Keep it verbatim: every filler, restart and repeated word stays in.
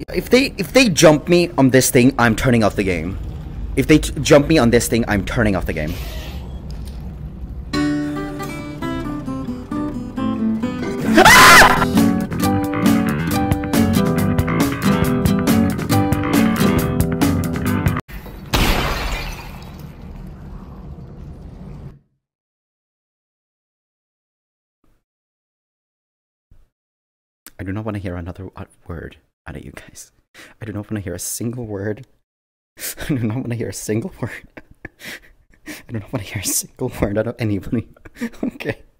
If they if they jump me on this thing, I'm turning off the game. If they t jump me on this thing, I'm turning off the game. I do not want to hear another word out of you guys. I do not want to hear a single word. I do not want to hear a single word. I do not want to hear a single word out of anybody. Okay.